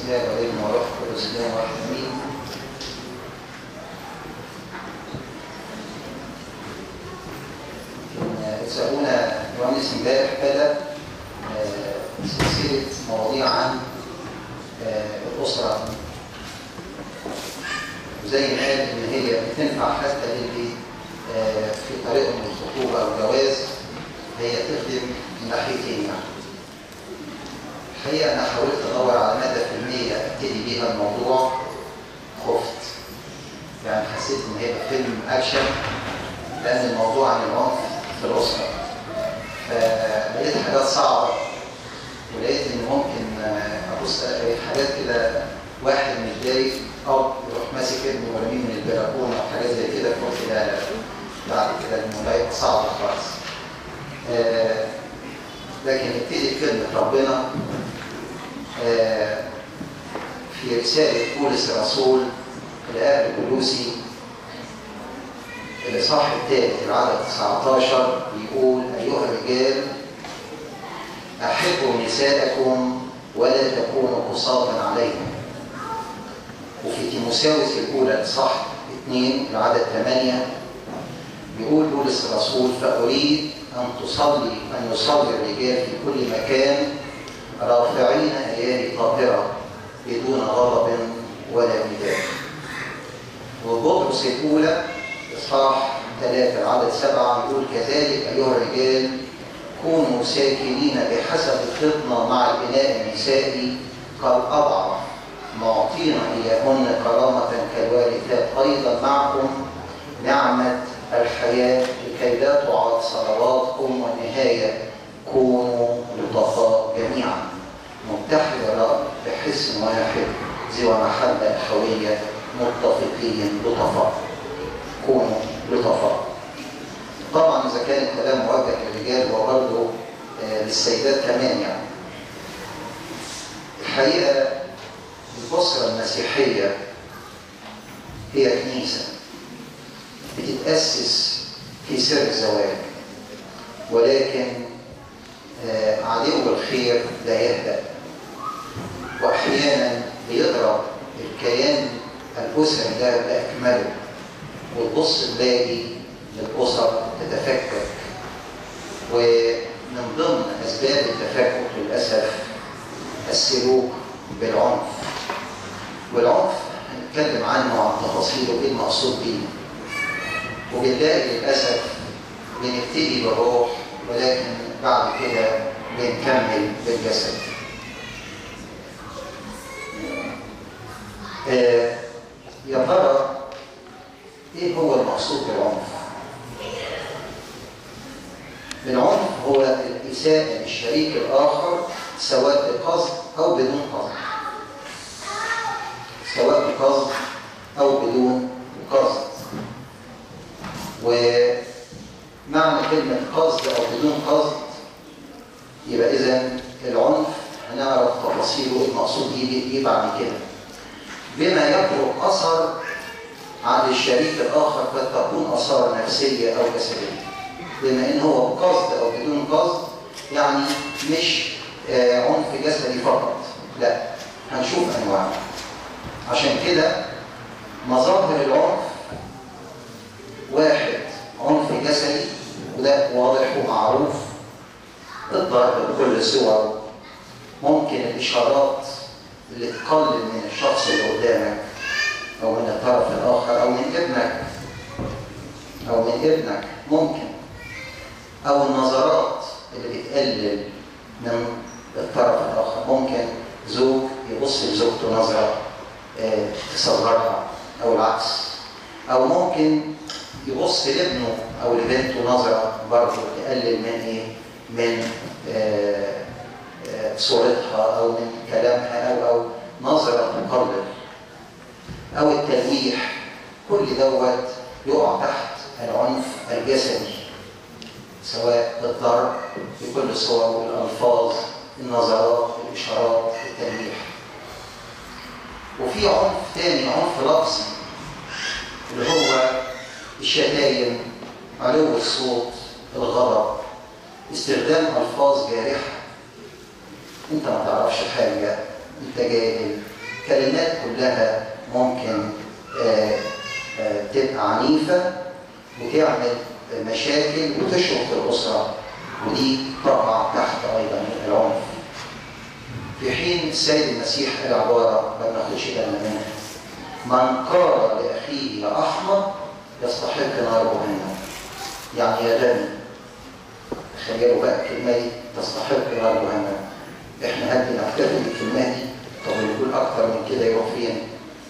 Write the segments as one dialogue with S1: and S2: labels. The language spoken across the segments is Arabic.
S1: الآب والابن والروح القدس الإله واحد آمين. سألونا مهندس امبارح بدأ سلسلة مواضيع عن الأسرة، وزي ما قال إن هي بتنفع حتى اللي في طريقهم للخطوبة أو الجواز، هي تخدم من ناحيتين. يعني الحقيقة أنا حاولت أدور على مدى فيلمية أبتدي بيها الموضوع، خفت، يعني حسيت إن هيبقى فيلم أكشن، لأن الموضوع عن العنف في الأسرة، فلقيت حاجات صعبة، ولقيت إن ممكن أبص حاجات كده، واحد متضايق أو يروح ماسك ابنه ورميه من البلكونة أو حاجات زي كده، فقلت لا بعد كده الموضوع يبقى صعب خالص. لكن ابتدي بكلمة ربنا في رسالة بولس الرسول لأهل كولوسي الإصحاح الثالث العدد 19 بيقول: أيها الرجال أحبوا نساءكم ولا تكونوا قساطا عليهم. وفي تيموثاوس الأولى الإصحاح 2 العدد 8 بيقول بولس الرسول: فأريد أن يصلي الرجال في كل مكان رافعين أيادي طاهرة بدون غضب ولا نداء. وبطرس الأولى إصحاح 3 العدد 7 يقول: كذلك أيها الرجال كونوا ساكنين بحسب الفطنة مع الإناء النسائي كالأضعف، معطين إياهن كرامة كالوارثات، أيضا معكم نعمة الحياة لكي لا تعاق صلواتكم، والنهاية كونوا لطفاء جميعا متحدة بحسن واحد ذو محبة أخوية متفقين لطفاء. كونوا لطفاء. طبعا إذا كان الكلام موجه للرجال وبرضه للسيدات كمان. يعني الحقيقة الأسرة المسيحية هي كنيسة بتتأسس في سر الزواج، ولكن عدو الخير لا يهدأ، وأحيانا بيضرب الكيان الأسري ده بأكمله، وتبص تلاقي الأسر تتفكك. ومن ضمن أسباب التفكك للأسف السلوك بالعنف، والعنف هنتكلم عنه عن تفاصيله ايه المقصود بيه. وبنلاقي للأسف بنبتدي بالروح، ولكن بعد كده بنكمل بالجسد. يا ترى ايه هو المقصود بالعنف؟ العنف هو الإساءة للشريك الآخر سواء بقصد أو بدون قصد، سواء بقصد أو بدون قصد. ومعنى كلمة قصد أو بدون قصد يبقى إذن العنف هنعرف تفاصيله المقصود بيه بعد كده، بما يترك أثر عن الشريك الآخر، قد تكون آثار نفسية أو جسدية. بما إن هو بقصد أو بدون قصد، يعني مش عنف جسدي فقط، لا، هنشوف أنواع. عشان كده مظاهر العنف: واحد، عنف جسدي، وده واضح ومعروف، الضرب بكل صوره، ممكن الإشارات اللي تقلل من الشخص اللي قدامك أو من الطرف الآخر أو من ابنك ممكن، أو النظرات اللي بتقلل من الطرف الآخر. ممكن زوج يبص لزوجته نظرة تصغرها أو العكس، أو ممكن يبص لابنه أو لبنته نظرة برضه تقلل من صورتها أو من كلامها، أو نظرة تقلل، أو التلويح. كل دوت يقع تحت العنف الجسدي، سواء بالضرب بكل صوره، الألفاظ، النظرات، الإشارات، التلويح. وفي عنف تاني، عنف لفظي، اللي هو الشتايم، علو الصوت، الغضب، استخدام ألفاظ جارحة. انت ما تعرفش حاجة، انت جاهل، كلمات كلها ممكن تبقى عنيفة وتعمل مشاكل وتشرق الأسرة، ودي طبعا تحت أيضا العنف. في حين السيد المسيح قال عبارة ما بناخدش بالنا منها: من قال لأخيه يا أحمق يستحق نار جهنم. يعني يا غبي. تخيلوا بقى الكلمة دي، تستحق نار جهنم. احنا هدي نكتفي بالكلمة دي، طب نقول أكتر من كده يروح فين؟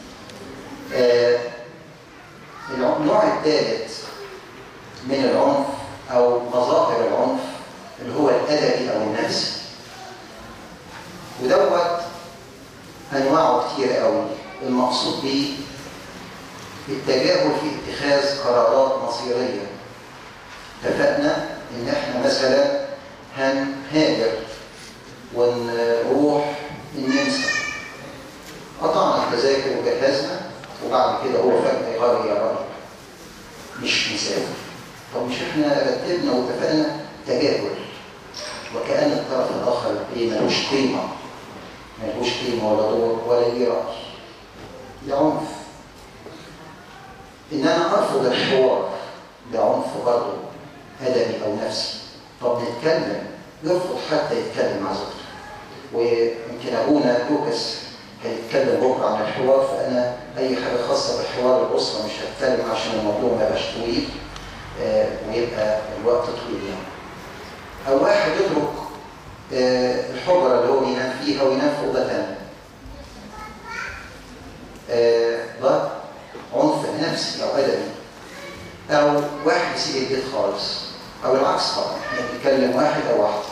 S1: النوع الثالث من العنف أو مظاهر العنف اللي هو الأدبي أو النفسي، ودوت أنواعه كتير قوي. المقصود به التجاهل في اتخاذ قرارات مصيرية. اتفقنا إن احنا مثلا هنهاجر ونروح النمسا، قطعنا التذاكر وجهزنا، وبعد كده هو فجأة يغير رأيه مش مسافر. طب مش احنا رتبنا واتفقنا؟ تجاهل، وكأن الطرف الآخر ملوش قيمة، ملوش قيمة ولا دور ولا ليه رأي. ده عنف. إن أنا أرفض الحوار ده عنف برضه أدبي أو نفسي. طب نتكلم، يرفض حتى يتكلم مع زوجته. ويمكن أبونا لوكاس هيتكلم بكرة عن الحوار، فأنا أي حاجة خاصة بالحوار الأسرة مش هتكلم عشان الموضوع ما يبقاش طويل ويبقى الوقت طويل يعني. أو واحد يترك الحجرة اللي هو بينام فيها وينام في أوضة تانية. ده عنف نفسي أو أدبي. أو واحد يسيب البيت خالص، أو العكس طبعا، احنا بنتكلم واحد أو واحدة.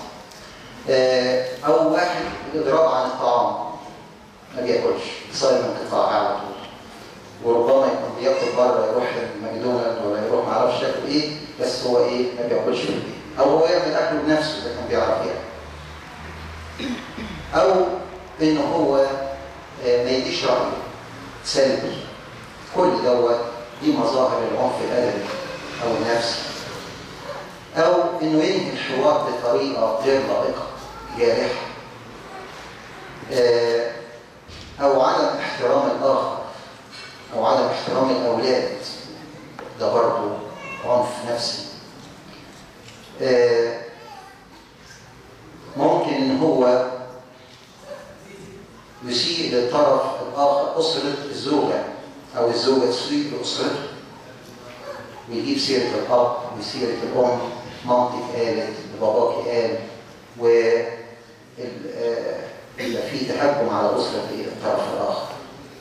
S1: أو واحد الإضراب عن الطعام، ما بياكلش، صايم انقطاع على طول، وربما يكون بياكل بره، يروح ماكدونالدز ولا يروح ما اعرفش ياكل ايه، بس هو ايه ما بياكلش في البيت، او هو يعمل اكله بنفسه اذا كان بيعرف ياكل. او ان هو ما يديش رايه سلبي. كل دوت دي مظاهر العنف الادبي او النفسي. او انه ينهي الحوار بطريقه غير لائقه جارحه. او عدم احترام الاخر، او عدم احترام الاولاد، ده برضه عنف نفسي. ممكن ان هو يسيء للطرف الاخر، اسره الزوجه او الزوجه تسيء لاسرته، ويجيب سيره الاب وسيره الام، مامتك قالت، باباك قال، يبقى في تهجم على اسره الطرف الاخر.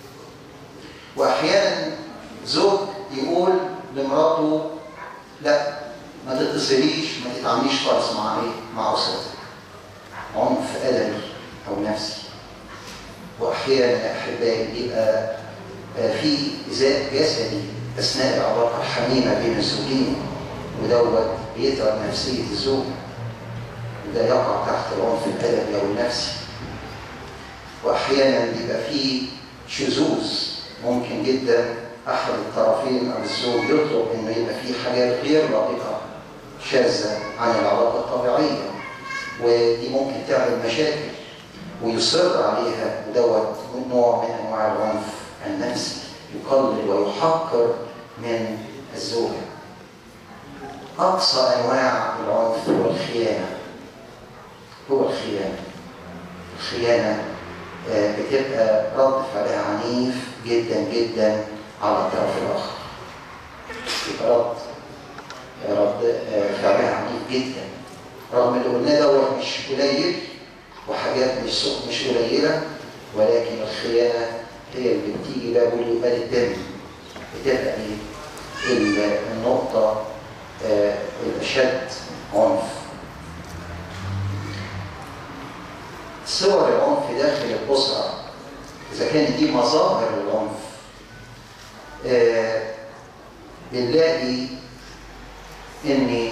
S1: واحيانا زوج يقول لمراته لا ما تتصليش، ما تتعامليش خالص مع اسرتك. عنف ادبي او نفسي. واحيانا يا احبائي يبقى في ايذاء جسدي اثناء العلاقه الحميمه بين الزوجين، ودوت بيتعب نفسيه الزوج، وده يقع تحت العنف الادبي او النفسي. واحيانا بيبقى في شذوذ، ممكن جدا احد الطرفين او الزوج يطلب انه يبقى في حاجات غير لائقه شاذه عن العلاقه الطبيعيه، ودي ممكن تعمل مشاكل ويصر عليها، ودوت نوع من انواع العنف النفسي، يقلل ويحقر من الزوجه. اقصى انواع العنف هو الخيانه. الخيانه بتبقى رد فعلها عنيف جدا جدا على الطرف الاخر. يبقى رد فعلها عنيف جدا، رغم اللي قلناه دوت مش قليل، وحاجات مش قليله، ولكن الخيانه هي اللي بتيجي بقى بقى الدم، بتبقى النقطه الاشد عنف. صور العنف داخل الاسره، اذا كانت دي مظاهر العنف، بنلاقي ان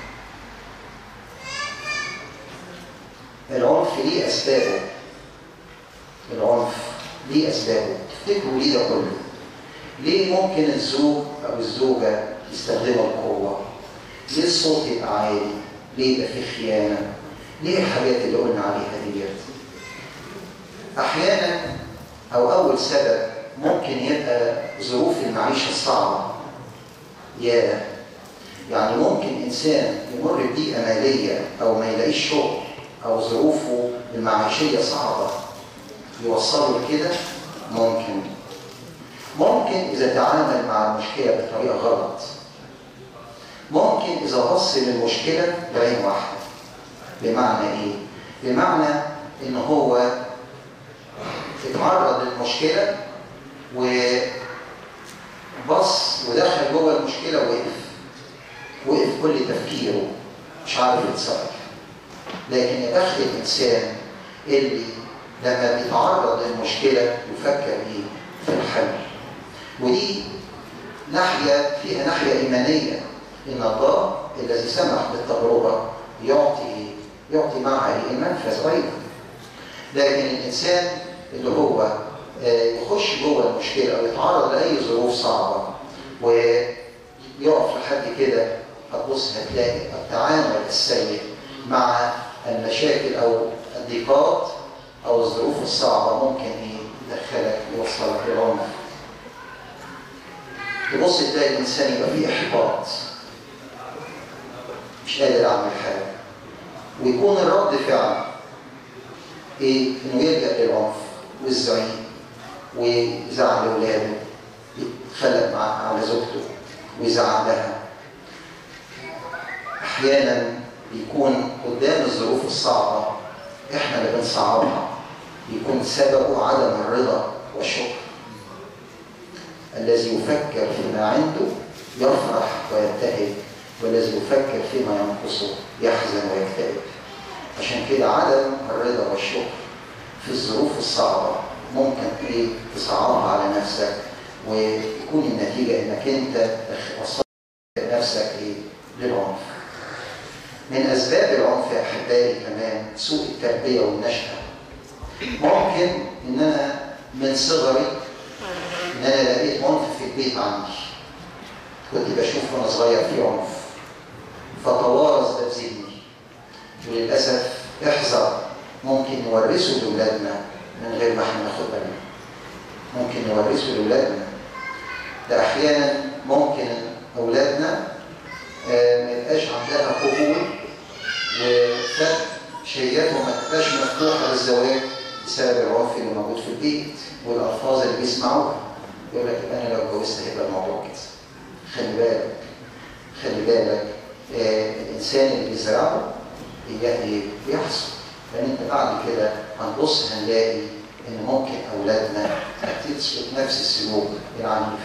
S1: العنف ليه اسبابه. تفتكروا ليه ده كله؟ ليه ممكن الزوج او الزوجه يستخدموا القوه؟ ليه الصوت يبقى عالي؟ ليه يبقى فيه خيانه؟ ليه الحاجات اللي قلنا عليها ديت؟ احيانا او أول سبب ممكن يبقى ظروف المعيشة الصعبة. يعني ممكن إنسان يمر بضيقة مالية أو ما يلاقيش شغل أو ظروفه المعيشية صعبة يوصله لكده. ممكن إذا تعامل مع المشكلة بطريقة غلط. ممكن إذا بص للمشكلة بعين واحدة. بمعنى إيه؟ بمعنى إن هو اتعرض للمشكلة وبص ودخل جوه المشكلة وقف كل تفكيره مش عارف يتصرف. لكن يا بخت الإنسان اللي لما بيتعرض للمشكلة يفكر إيه؟ في الحل. ودي ناحية فيها ناحية إيمانية، إن الله الذي سمح بالتجربة يعطي معها المنفذ أيضا. لكن الإنسان اللي هو يخش جوه المشكلة أو يتعرض لأي ظروف صعبة ويقف لحد كده، هتبص هتلاقي التعامل السيء مع المشاكل أو الضيقات أو الظروف الصعبة ممكن يدخلك يوصلك للعنف. تبص تلاقي الإنسان يبقى فيه إحباط، مش قادر أعمل حاجة، ويكون الرد فعل إيه؟ إنه يلجأ للعنف والزعيق ويزعل أولاده، يتخلق على زوجته ويزعل لها. أحيانا بيكون قدام الظروف الصعبة إحنا اللي بنصعبها، بيكون سببه عدم الرضا والشكر. الذي يفكر فيما عنده يفرح ويبتهج، والذي يفكر فيما ينقصه يحزن ويكتئب. عشان كده عدم الرضا والشكر في الظروف الصعبة ممكن تصعبها على نفسك، ويكون النتيجة انك انت وصلت نفسك للعنف. من اسباب العنف يا احبائي كمان سوء التربية والنشأة. ممكن ان انا من صغري ان انا لقيت عنف في البيت عندي، كنت بشوف وانا صغير في عنف فتوارث ده في ذهني. وللاسف احذر، ممكن نورثه لاولادنا من غير ما احنا ناخد بالنا. ممكن نورثه لاولادنا. ده احيانا ممكن اولادنا ما يبقاش عندها قبول وشهيتهم ما تبقاش مفتوحه للزواج بسبب العنف اللي موجود في البيت والالفاظ اللي بيسمعوها. يقول لك انا لو اتجوزت هيبقى الموضوع كده. خلي بالك الانسان اللي بيزرعه بيحصل. لان انت بعد كده هنبص هنلاقي ان ممكن اولادنا تسلك نفس السلوك العنيف.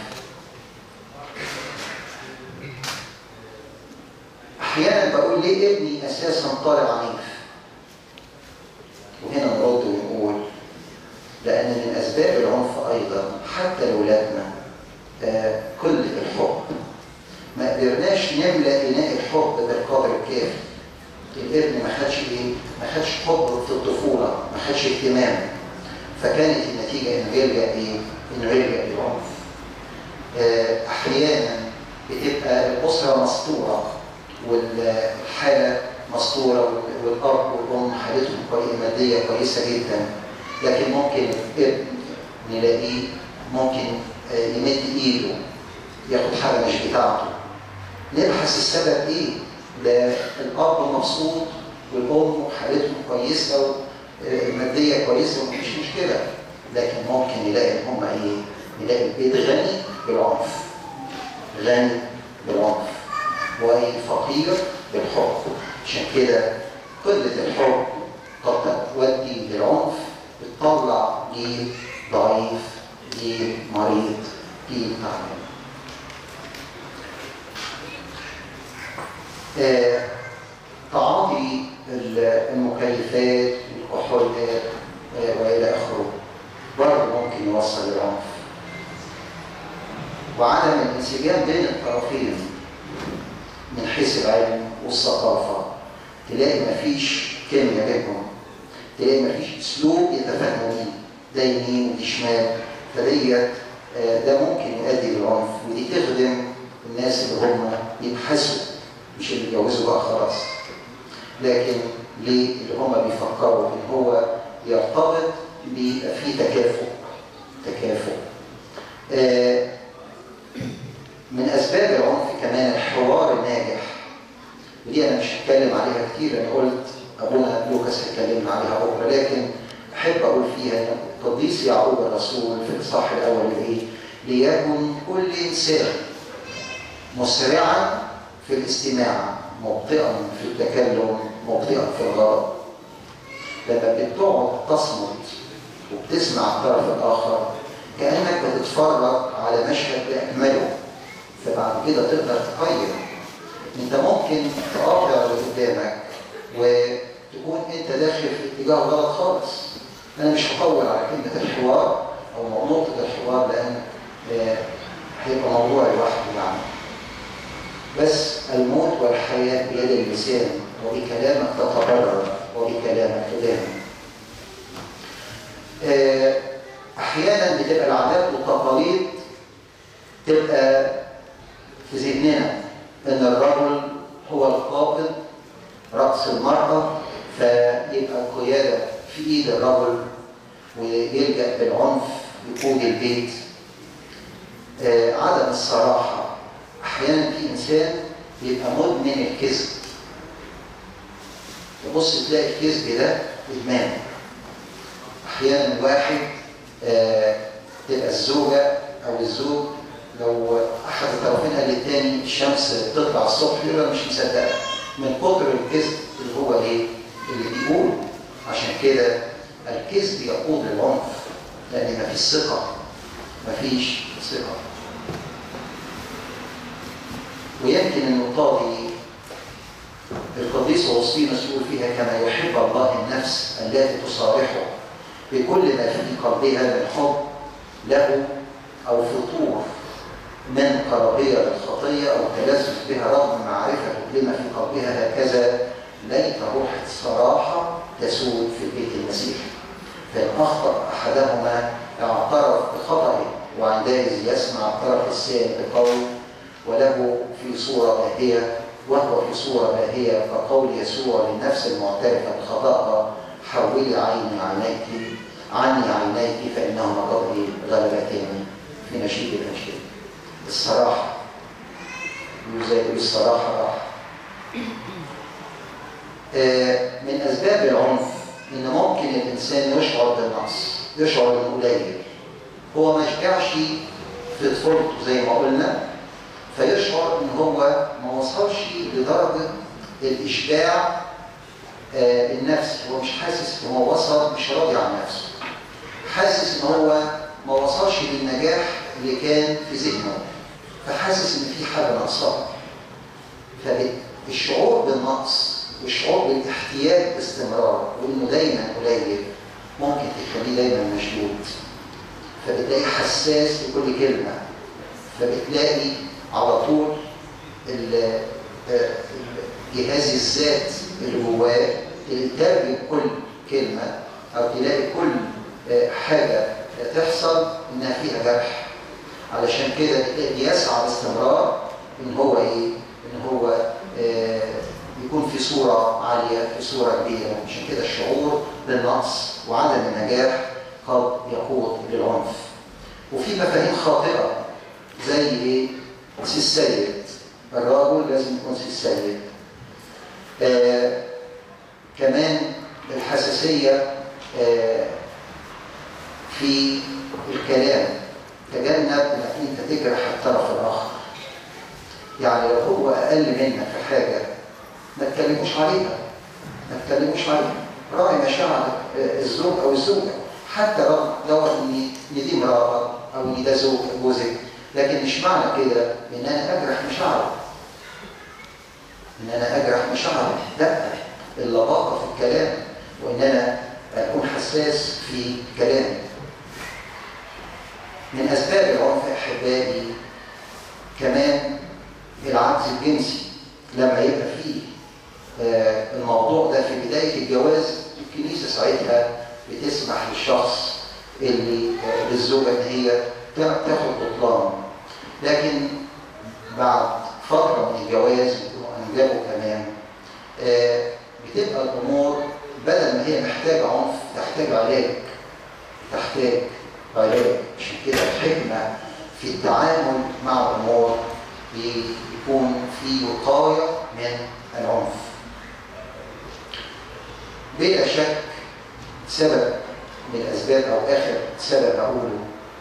S1: احيانا بقول ليه ابني اساسا طالع عنيف؟ وهنا نرد ونقول لان من اسباب العنف ايضا حتى لاولادنا قله الحب. ما قدرناش نملأ إناء الحب بالقدر الكافي. الابن ما خدش حب في الطفولة، ما خدش اهتمام، فكانت النتيجة إنه يلجأ للعنف. أحيانا بتبقى الأسرة مسطورة والحالة مسطورة والأب والأم حالتهم مادية كويسة جدا، لكن ممكن الابن نلاقيه ممكن يمد إيده ياخد حاجة مش بتاعته. نبحث السبب ايه؟ ده الاب مبسوط والام حالتهم كويسه والماديه كويسه ومفيش مشكله، لكن ممكن نلاقي ان هم نلاقي البيت غني بالعنف وفقير بالحب. عشان كده قله الحب قد تؤدي للعنف، بتطلع جيل ضعيف، جيل مريض، جيل تعبان. تعاطي المكيفات والكحولات والى اخره برضه ممكن يوصل للعنف. وعدم الانسجام بين الطرفين من حيث العلم والثقافه، تلاقي مفيش كيمياء بينهم، تلاقي مفيش اسلوب يتفاهموا بيه، ده يمين ودي شمال، ده ممكن يؤدي للعنف. ودي تخدم الناس اللي هم يبحثوا، مش اللي يتجوزوا بقى خلاص، لكن ليه اللي هم بيفكروا ان هو يرتبط بيبقى فيه تكافؤ من أسباب العنف كمان الحوار الناجح، ودي أنا مش هتكلم عليها كتير، أنا قلت أبونا لوكاس هيكلمنا عليها بكرة، لكن أحب أقول فيها إن القديس يعقوب الرسول في الإصحاح الأول إيه؟ ليكن كل إنسان مسرعا في الاستماع، مبطئا في التكلم، مبطئا في الغضب. لما بتقعد تصمت وبتسمع الطرف الآخر كأنك بتتفرج على مشهد بأكمله، فبعد كده تقدر تقيم. انت ممكن تقاطع اللي قدامك وتكون انت داخل في اتجاه غلط خالص. انا مش هطول على كلمه الحوار او نقطه الحوار لان هيبقى موضوع لوحده يعني. بس الموت والحياه بيد اللسان، وبكلامك تتبرر وبكلامك تدان. احيانا بتبقى العادات والتقاليد تبقى في ذهننا ان الرجل هو القائد رأس المرأة، فيبقى القيادة في ايد الرجل ويلجأ بالعنف يقود البيت. عدم الصراحة، احيانا في انسان بيبقى مدمن الكذب، تبص تلاقي الكذب ده ادمان. احيانا واحد تبقى الزوجة او الزوج لو احد الطرفين قال للتاني الشمس بتطلع الصبح يقول انا مش مصدقه من كتر الكذب اللي هو ايه اللي بيقول. عشان كده الكذب يقود للعنف لان مفيش ثقه، مفيش ثقه. ويمكن النقطه دي القديس أغسطينوس يقول فيها كما يحب الله النفس التي تصارحه بكل ما في قلبها من حب له او فطور من قرابية الخطية أو تلذذ بها رغم معرفة لما في قلبها، هكذا ليت روح الصراحة تسود في البيت المسيحي. فإن أخطأ أحدهما اعترف بخطئه، وعندئذ يسمع الطرف الثاني بقول وله في صورة باهية وهو في صورة باهية، فقول يسوع للنفس المعترفة بخطأها حولي عني عينيك فإنهما قد غلبتني في نشيد الأنشاد. الصراحة يزال الصراحة راحة. من أسباب العنف إن ممكن الإنسان يشعر بالنقص، يشعر إنه قليل، هو ما شبعش في طفولته زي ما قلنا، فيشعر إن هو ما وصلش لدرجة الإشباع النفسي، هو مش حاسس إن هو وصل، مش راضي عن نفسه، حاسس إن هو ما وصلش للنجاح اللي كان في ذهنه، فحاسس ان في حاجه ناقصاه. فالشعور بالنقص والشعور بالاحتياج باستمرار وانه دايما قليل ممكن تخليه دايما مشدود، فبتلاقيه حساس لكل كلمه، فبتلاقي على طول جهاز الذات اللي جواه ترجم كل كلمه او تلاقي كل حاجه تحصل انها فيها جرح. علشان كده يسعى باستمرار ان هو ايه؟ ان هو يكون في صوره عاليه، في صوره كبيره. عشان كده الشعور بالنقص وعدم النجاح قد يقود للعنف. وفي مفاهيم خاطئه زي ايه؟ سي السيد، الراجل لازم يكون سي السيد. كمان الحساسيه في الكلام، تجنب انك انت تجرح الطرف الاخر. يعني لو هو اقل منك في حاجه ما تكلموش عليها، ما تكلموش عليها، راعي مشاعر الزوج او الزوجه، حتى لو ان دي مراتك او ان ده جوزك، لكن مش معنى كده ان انا اجرح مشاعره، لا، اللباقه في الكلام وان انا اكون حساس في كلامي. من أسباب العنف أحبائي كمان العجز الجنسي. لما يبقى فيه الموضوع ده في بداية الجواز، الكنيسة ساعتها بتسمح للشخص للزوجة إن هي تاخد بطلان، لكن بعد فترة من الجواز وأنجبوا كمان بتبقى الأمور بدل ما هي محتاجة عنف تحتاج علاج، عشان كده الحكمة في التعامل مع الأمور يكون في وقاية من العنف. بلا شك سبب من الأسباب أو آخر سبب أقوله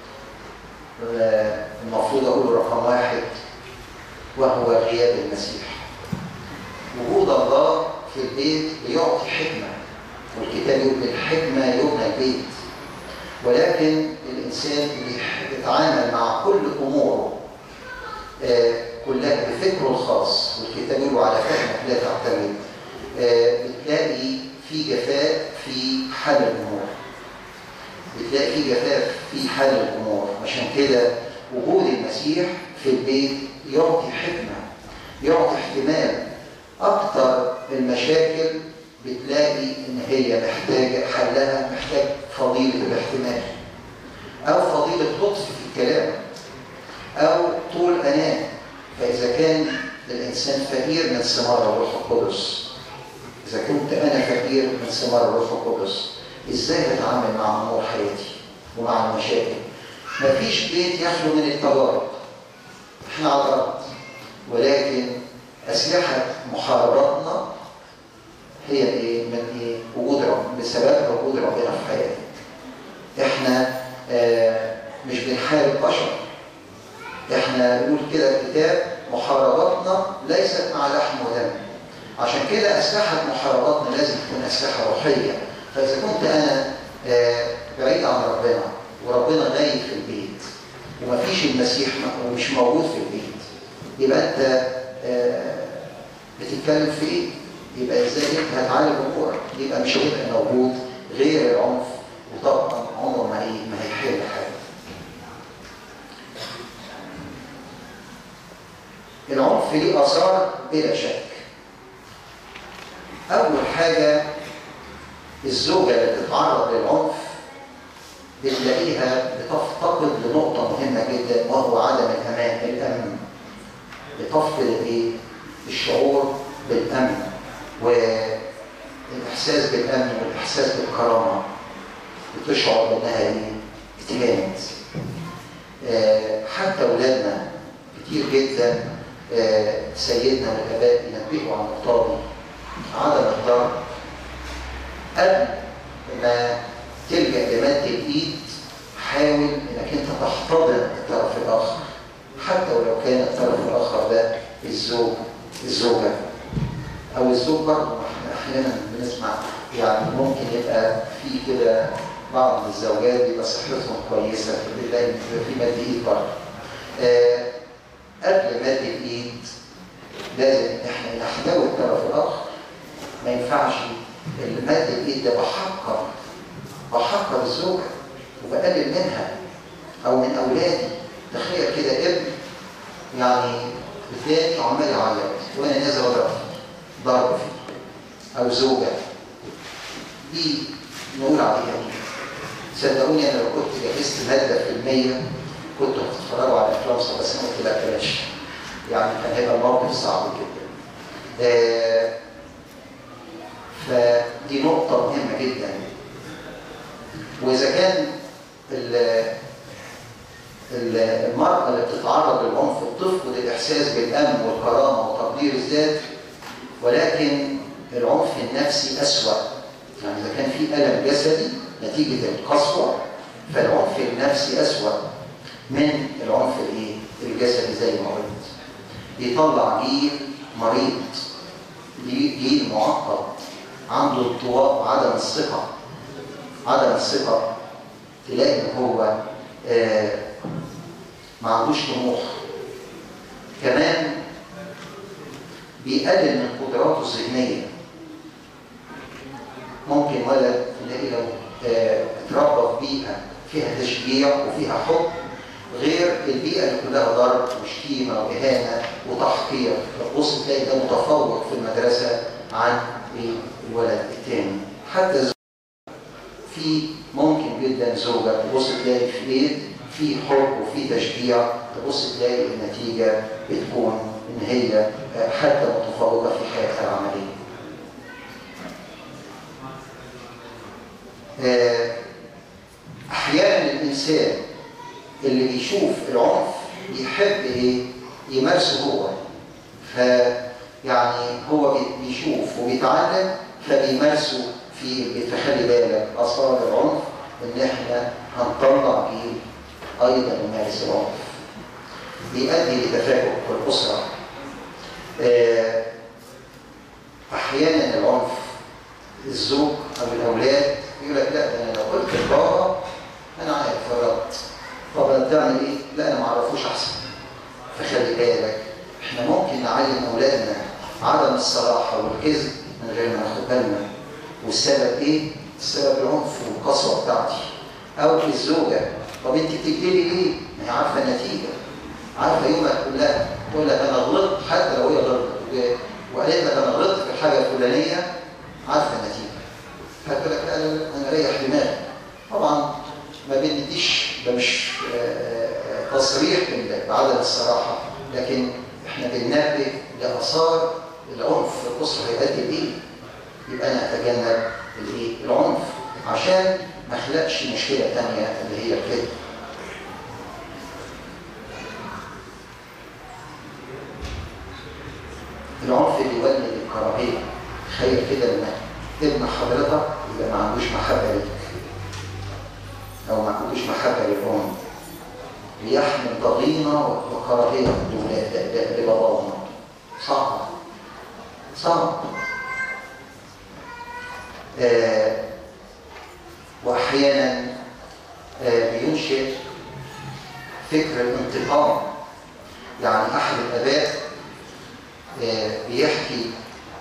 S1: المفروض أقوله رقم 1 وهو غياب المسيح. وجود الله في البيت بيعطي حكمة، والكتاب يقول الحكمة يبنى البيت، ولكن الإنسان اللي يتعامل مع كل أموره كلها بفكره الخاص، والكتاب يقول على فهمك لا تعتمد، بتلاقي في جفاء في حل الأمور، بتلاقي في جفاف في حل الأمور. عشان كده وجود المسيح في البيت يعطي حكمة، يعطي احتمال. أكتر المشاكل بتلاقي إن هي محتاجة حلها، محتاج فضيلة الاحتمال أو فضيلة لطف في الكلام أو طول أناة. فإذا كان الإنسان فقير من ثمار الروح القدس، إذا كنت أنا فقير من ثمار الروح القدس، إزاي أتعامل مع أمور حياتي ومع المشاكل؟ مفيش بيت يخلو من التجارب، إحنا على الأرض، ولكن أسلحة محارباتنا هي إيه؟ من إيه؟ وجود رب، بسبب وجود ربنا في حياتنا. إحنا مش بنحارب بشر، إحنا بنقول كده الكتاب محارباتنا ليست مع لحم ودم. عشان كده أسلحة محارباتنا لازم تكون أسلحة روحية. فإذا كنت أنا بعيد عن ربنا وربنا غايب في البيت ومفيش المسيح ومش موجود في البيت، يبقى أنت بتتكلم في إيه؟ يبقى إزاي أنت هتعالج أمورك؟ يبقى مش هيبقى موجود غير العنف، وطبعا عمره ما هيحل حاجة. العنف ليه آثار بلا شك. أول حاجة الزوجة اللي بتتعرض للعنف بتلاقيها بتفتقد لنقطة مهمة جدا، وهو عدم الأمن. بتفقد إيه؟ الشعور بالأمن والإحساس بالأمن والإحساس بالكرامة. بتشعر بأنها إيه؟ اتهانت. حتى أولادنا كتير جدا سيدنا والآباء ينبهوا عن النقطة دي، عدم الضرب. قبل ما تلجأ لمد الإيد حاول إنك أنت تحتضن الطرف الآخر، حتى ولو كان الطرف الآخر ده الزوجة أو الزوج. برضه احنا أحيانا بنسمع يعني ممكن يبقى في كده بعض الزوجات بيبقى صحتهم كويسة فبتلاقي في مد إيد برضه. قبل مد الإيد لازم احنا نحتوي الطرف الآخر. ما ينفعش مد الإيد ده بحقر الزوجة وبقلل منها أو من أولادي. تخيل كده ابن يعني الثاني عمال يعيط وأنا نازل ضرب فيه، أو زوجة دي نقول عليها إيه؟ صدقوني أنا لو كنت جهزت مادة في 100 كنتوا هتتفرجوا على أفلام، بس أنا قلت لا بلاش، يعني كان هيبقى الموقف صعب جدا. فدي نقطة مهمة جدا. وإذا كان المرأة اللي بتتعرض للعنف بتفقد الإحساس بالأمن والكرامة وتقدير الذات، ولكن العنف النفسي أسوأ. يعني إذا كان في ألم جسدي نتيجة القسوة، فالعنف النفسي أسوأ من العنف الجسدي. زي ما قلت بيطلع جيل مريض، جيل معقد عنده انطواء وعدم الثقة. تلاقي ان هو ما عندوش طموح. كمان بيقلل من قدراته الذهنية. ممكن ولد تلاقي لو اتربى في بيئة فيها تشجيع وفيها حب، غير البيئة اللي كلها ضرب وشتيمة وإهانة وتحقير، تبص تلاقي ده متفوق في المدرسة عن الولد الثاني. حتى في ممكن جدا زوجة تبص تلاقي في بيت في حب وفي تشجيع، تبص تلاقي النتيجة بتكون إن هي حتى متفوقة في حياتها العملية. أحيانا الإنسان اللي بيشوف العنف بيحب ايه؟ يمارسه هو. فيعني هو بيشوف وبيتعلم فبيمارسه في البيت. فخلي بالك اثار العنف ان احنا هنطلع جيل ايضا يمارس العنف، بيؤدي لتفاهم في الاسره. احيانا العنف الزوج او الاولاد يقول لك لا ده انا لو قلت لبابا انا عارف غلط، طب انت بتعمل ايه؟ لا انا ما اعرفوش احسن. فخلي بالك احنا ممكن نعلم اولادنا عدم الصراحه والكذب من غير ما ناخد بالنا. والسبب ايه؟ السبب العنف والقسوه بتاعتي. او الزوجه، طب انت بتكذبي ليه؟ ما هي عارفه النتيجه، عارفه يوم ما تقول لك انا غلطت، حتى لو هي غلطت وقالت لك انا غلطت في الحاجه الفلانيه، عارفه النتيجه. فتقول لك انا ريح دماغي. طبعا ما بنديش، ده مش تصريح بعدم الصراحه، لكن احنا بننبه لاثار العنف في الاسره هيؤدي لايه؟ يبقى انا اتجنب الايه؟ العنف عشان ما اخلقش مشكله ثانيه اللي هي الكذب. العنف بيولد الكراهيه. تخيل كده ان ابن حضرتك يبقى ما عندوش محبه ليك او ما عندوش محبه للام، بيحمل ضغينه وكراهيه لباباهم. صعب صعب. واحيانا بينشئ فكر الانتقام. يعني احد الاباء بيحكي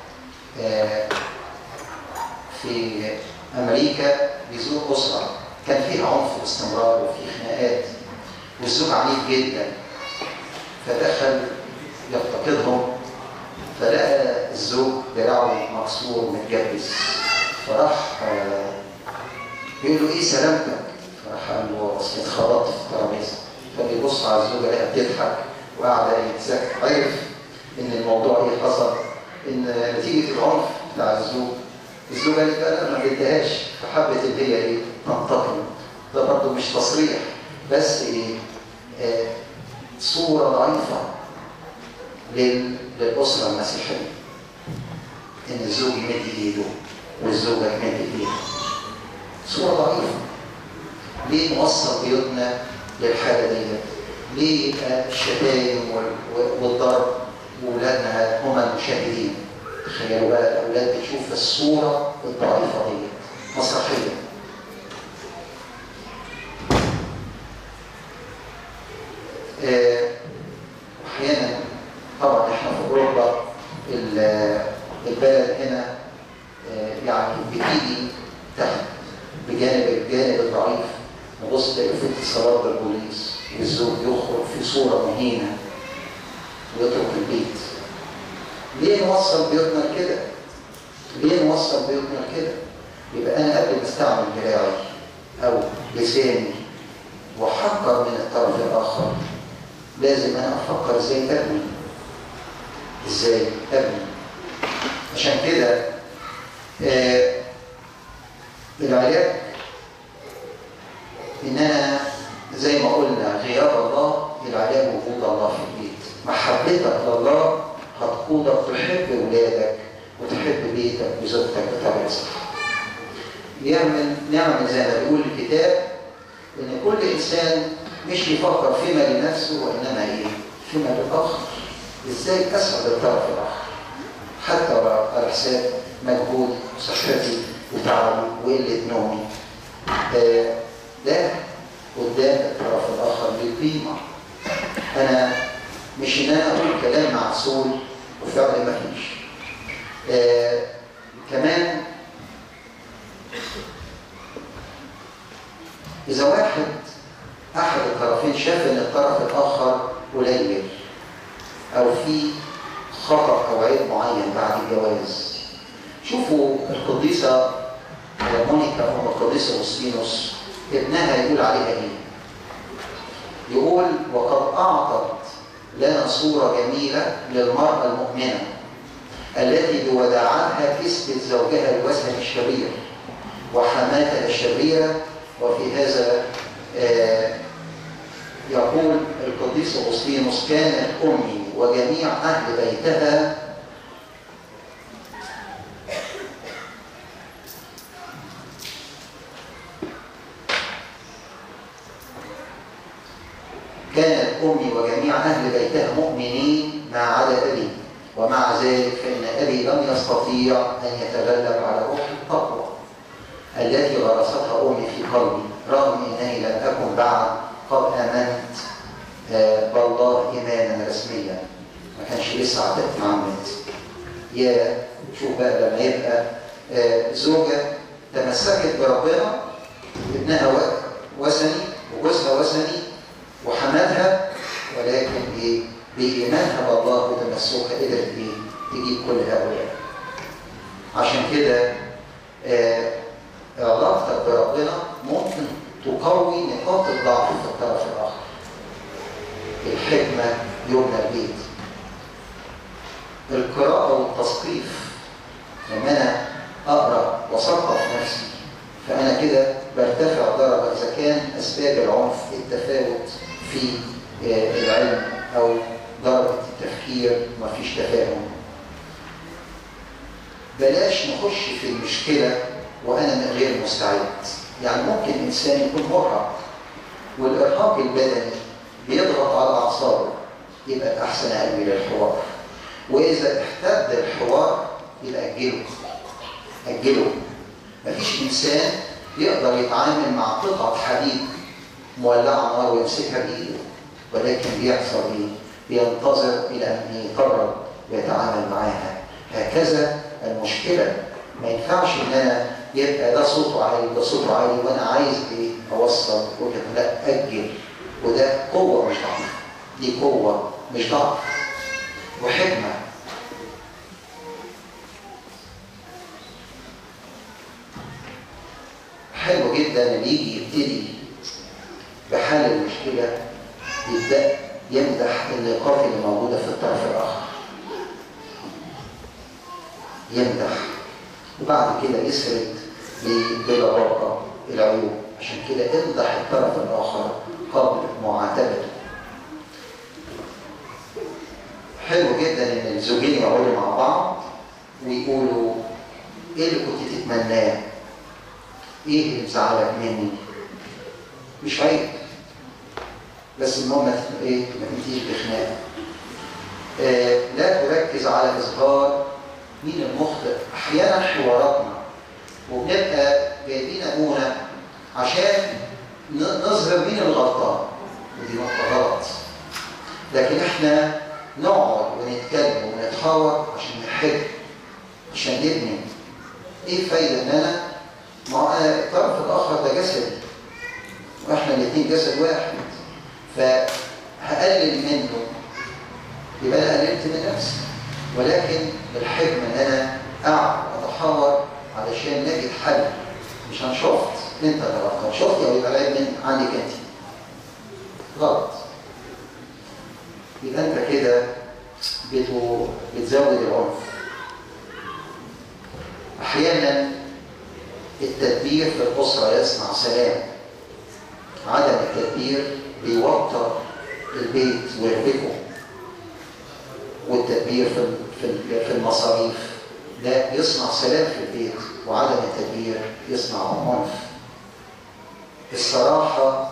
S1: في امريكا بيزور اسره كان فيها عنف باستمرار وفي خناقات والزوج عنيف جدا، فدخل يفتقدهم فلقى الزوج دراعه مكسور متجبس، فراح بيقول له ايه سلامتك؟ فراح قال له اصل اتخبطت في الترابيزه. فبيبص على الزوجه لقاها بتضحك وقاعده يتسكت. عرف ان الموضوع ايه حصل؟ ان نتيجه العنف بتاع الزوج. الزوجه قالت انا ما بديهاش، فحبت ان هي ايه؟ تنتقم. ده برضه مش تصريح، بس ايه؟ صوره ضعيفه للاسره المسيحيه. ان الزوج يمد ايده والزوجه تمد ايديها. صوره ضعيفه. ليه نوصل بيوتنا للحاله دي؟ ليه يبقى الشتايم والضرب واولادنا هم المشاهدين؟ تخيلوا بقى الاولاد بتشوف الصوره الضعيفه دي مسرحيه. احيانا طبعا احنا في اوروبا البلد هنا يعني بتيجي تحت بجانب الجانب الضعيف. نبص تلاقي في اتصالات بالبوليس والزوج يخرج في صوره مهينه ويترك البيت. ليه نوصل بيوتنا لكده؟ ليه نوصل بيوتنا لكده؟ يبقى انا قبل ما استعمل دراعي او لساني واحقر من الطرف الاخر لازم انا افكر ازاي ابني. ازاي ابني؟ عشان كده العلاج اننا زي ما قلنا غياب الله، العلاج وجود الله في البيت. محبتك لله هتقودك تحب اولادك وتحب بيتك وزوجتك بطريقه صح. نعمل زي ما بيقول الكتاب ان كل انسان مش يفكر فيما لنفسه وانما ايه؟ فيما للاخر. ازاي اسعد الطرف الاخر حتى على حساب مجهودي وصحتي وتعبي وقله نومي. ده قدام الطرف الاخر بالقيمه. انا مش ان انا اقول كلام معسول وفعل ما فيش. كمان اذا احد الطرفين شاف ان الطرف الاخر قليل او في خطا او عيب معين بعد الجواز. شوفوا القديسه مونيكا ام القديس اغسطينوس ابنها يقول عليها ايه؟ يقول وقد اعطت لنا صوره جميله للمراه المؤمنه التي بوداعتها كسبت زوجها الوسن الشرير وحماتها الشريره، وفي هذا يقول القديس أغسطينوس: كانت أمي وجميع أهل بيتها مؤمنين ما عدا أبي، ومع ذلك فإن أبي لم يستطيع أن يتغلب على روح التقوى التي غرستها أمي في قلبي، رغم أنني لم أكن بعد قد آمنت بالله إيمانا رسميا، ما كانش لسه اتعمدت. يا شوف بقى لما يبقى زوجة تمسكت بربنا، ابنها وثني وجوزها وثني وحماتها، ولكن بإيمانها بالله وتمسكها قدرت تجيب كل هؤلاء. عشان كده علاقتك بربنا ممكن تقوي نقاط الضعف في الطرف الآخر. الحكمة يبنى البيت. القراءة والتثقيف، لما أنا أقرأ وأثقف نفسي فأنا كده برتفع درجة. إذا كان أسباب العنف التفاوت في العلم أو درجة التفكير مفيش تفاهم، بلاش نخش في المشكلة وأنا غير مستعد. يعني ممكن إنسان يكون مرهق، والإرهاق البدني بيضغط على أعصابه، يبقى الأحسن أجل الحوار. وإذا احتد الحوار يبقى أجله. مفيش إنسان يقدر يتعامل مع قطعة حديد مولعة نار ويمسكها بإيده، ولكن بيحصل بينتظر إلى أن يقرر ويتعامل معاها. هكذا المشكلة. ما ينفعش إن أنا يبقى ده صوته عالي وده صوته عالي وأنا عايز أوصل وجهة، لا، أجل. وده قوة مش ضعف، دي قوة مش ضعف وحكمة. حلو جدا اللي يجي يبتدي بحل المشكلة يبدأ يمدح النقاط اللي موجودة في الطرف الآخر، يمدح، وبعد كده يسرد بلباقة العيوب. عشان كده امدح الطرف الآخر قبل معاتبته. حلو جدا ان الزوجين يقعدوا مع بعض ويقولوا ايه اللي كنت تتمناه، ايه اللي مزعلك مني. مش عيب، بس المهم ما تنتهيش بخناقه. لا تركز على اظهار مين المخطئ. احيانا حواراتنا وبنبقى جايبين ابونا عشان نظهر مين الغلطان، ودي نقطه غلط. لكن احنا نقعد ونتكلم ونتحاور عشان نحب، عشان نبني. ايه الفايده ان انا مع الطرف الاخر ده جسدي واحنا الاثنين جسد واحد، فهقلل منه يبقى انا قللت من نفسي. ولكن بالحكمه ان انا اقعد اتحاور علشان نجد حل، مش هنشوفت انت غلطان، شفتي او يبقى العيب من عندك انت غلط، يبقى انت كده بتزود العنف. احيانا التدبير في الاسره يصنع سلام، عدم التدبير بيوتر البيت ويربكه. والتدبير في المصاريف ده يصنع سلام في البيت، وعدم التدبير يصنع عنف. الصراحه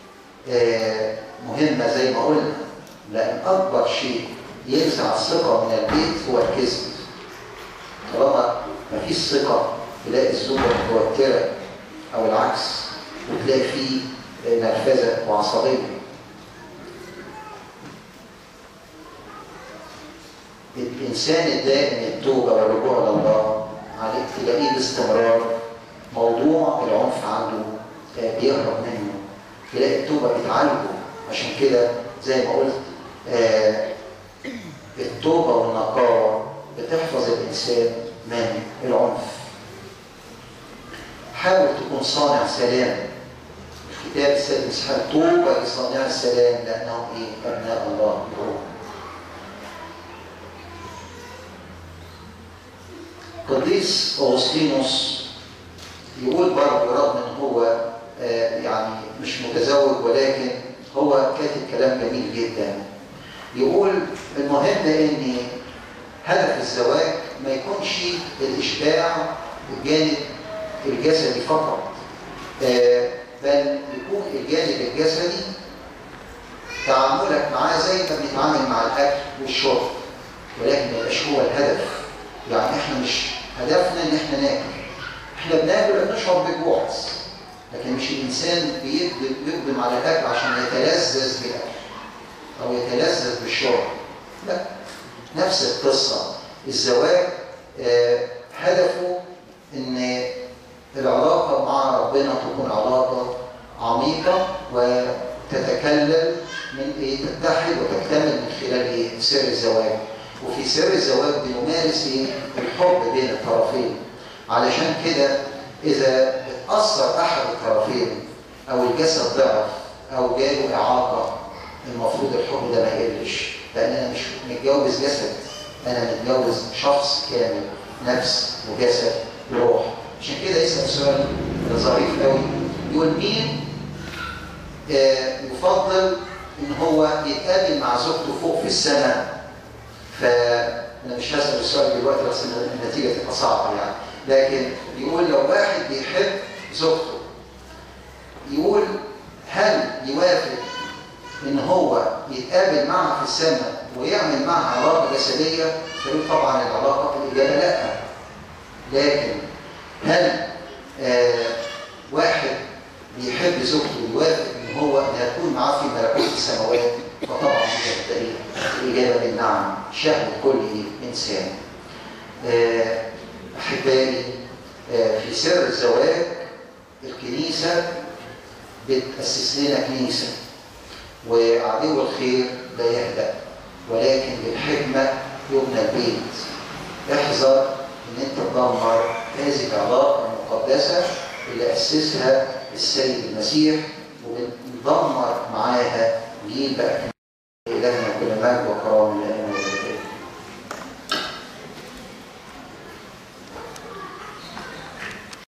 S1: مهمه زي ما قلنا، لأن أكبر شيء ينزع الثقة من البيت هو الكذب. طالما مفيش ثقة تلاقي الزوجة متوترة أو العكس، وتلاقي فيه نرفزة وعصبية. الإنسان الدائم التوبة والرجوع لله عليك تلاقيه باستمرار موضوع العنف عنده بيهرب منه، تلاقي التوبة بتعالجه. عشان كده زي ما قلت التوبة والنقاوة بتحفظ الإنسان من العنف. حاول تكون صانع سلام. الكتاب السادس قال طوبى لصانع السلام لأنهم أبناء الله. قديس أغسطينوس يقول برضه، رغم ان هو يعني مش متزوج ولكن هو كاتب كلام جميل جدا. يقول المهم ان هدف الزواج ما يكونش الاشباع الجانب الجسدي فقط، بل يكون الجانب الجسدي تعاملك معاه زي ما بنتعامل مع الاكل والشرب، ولكن ما يبقاش هو الهدف. يعني احنا مش هدفنا ان احنا ناكل، احنا بناكل ان نشعر بالجوع، لكن مش الانسان بيقدم على الاكل عشان يتلذذ بالاكل او يتلذذ بالشرب. لا، نفس القصه. الزواج هدفه ان العلاقه مع ربنا تكون علاقه عميقه وتتكلل من تتحد وتكتمل من خلال سر الزواج. وفي سر الزواج بنمارس الحب بين الطرفين. علشان كده اذا اتاثر احد الطرفين او الجسد ضعف او جاله اعاقه، المفروض الحب ده ما يقلش، لان انا مش متجوز جسد، انا متجوز شخص كامل، نفس وجسد وروح. عشان كده يسال سؤال ظريف قوي، يقول مين يفضل ان هو يتقابل مع زوجته فوق في السماء؟ فانا مش هسال السؤال دلوقتي بس النتيجه تبقى صعبه يعني، لكن يقول لو واحد بيحب زوجته، يقول هل يوافق ان هو يتقابل معها في السماء ويعمل معها علاقه جسديه؟ فيقول طبعا العلاقه الاجابه لا. لكن هل واحد بيحب زوجته ويوافق ان هو يكون معاه في ملكوت السماوات؟ فطبعا الاجابه بالنعم، شهوه كل انسان. احبائي، في سر الزواج الكنيسه بتاسس لنا كنيسه، وعدو الخير لا يهدأ، ولكن بالحكمه يبنى البيت. احذر ان انت تدمر هذه العلاقه المقدسه اللي اسسها السيد المسيح، وبندمر معاها جيل بقى. إلهنا كل مجد وكرامه.